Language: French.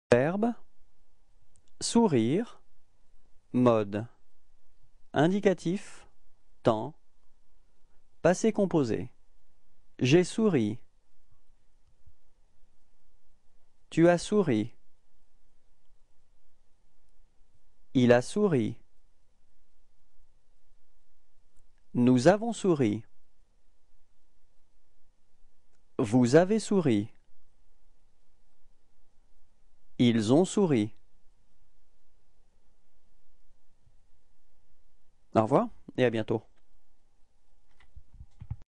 Verbe, sourire, mode, indicatif, temps, passé composé. J'ai souri. Tu as souri. Il a souri. Nous avons souri. Vous avez souri. Ils ont souri. Au revoir et à bientôt.